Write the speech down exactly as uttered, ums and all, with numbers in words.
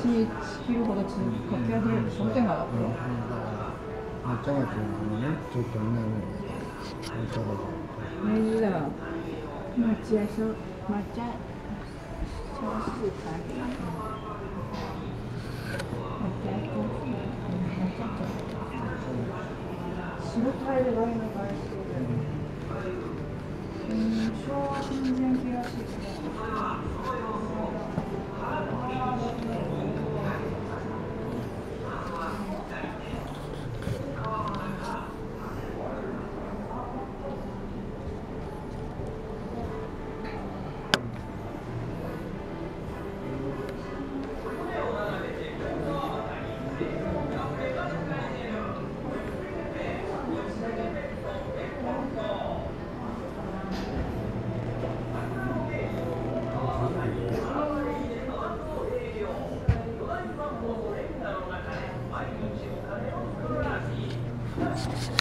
しキロほどかけ上げる商店街だったよ。 抹茶町のね、ちょっと南にお茶が明治だ。抹茶屋さん、抹茶超市か。抹茶屋さん。仕事入ればいいのかい。うん、昭和全然気がしいけど。 Thank you.